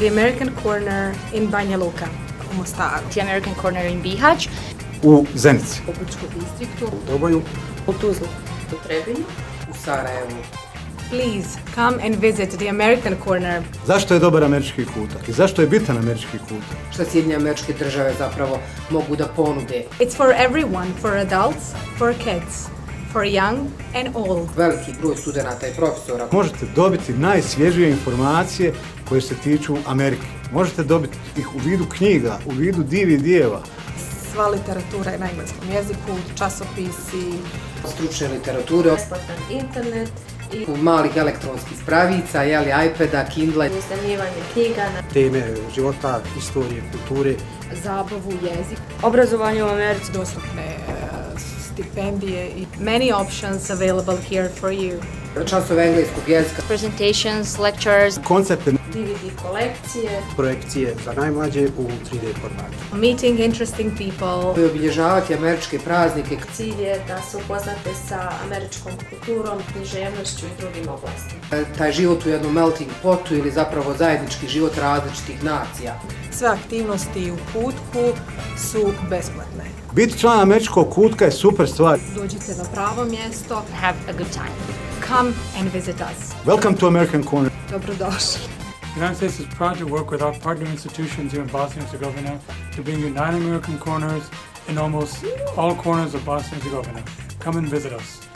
The American Corner in Banja Luka, u Mostaru. The American Corner in Bihać. U Zenici. U Brčkom distriktu. U Doboju. U Tuzli. U Trebinju. U Sarajevu. Please come and visit the American Corner. Zašto je dobar američki kutak i zašto je bitan američki kutak? Što Sjedinjene Američke Države zapravo mogu da ponude? It's for everyone, for adults, for kids, for young and old. Veliki broj studenata i profesora. Možete dobiti najsvježije informacije koje se tiču Amerike. Možete dobiti ih u vidu knjiga, u vidu DVD-eva. Sva literatura je na engleskom jeziku, časopisi, stručne literature, besplatan internet i malih elektronskih spravica, iPada, Kindle, iznajmljivanje knjiga, teme života, istorije, kulture, zabavu, jezik, obrazovanje u Americi, dostupne stipendije i many options available here for you. Časove engleskog jezika, presentations, lectures, Koncepte, DVD kolekcije, projekcije za najmlađe u 3D formatu. meeting interesting people. Obilježavati američke praznike. Cilj je da se upoznate sa američkom kulturom, književnošću i drugim oblastima. Taj život u jednom melting potu ili zapravo zajednički život različitih nacija. Sve aktivnosti u kutku su besplatne. biti član američkog kutka je super stvar. Dođite na pravo mjesto. Have a good time. Come and visit us. Welcome to American Corner. Dobrodošli. The United States is proud to work with our partner institutions here in Bosnia and Herzegovina to bring you 9 American corners in almost all corners of Bosnia and Herzegovina. Come and visit us.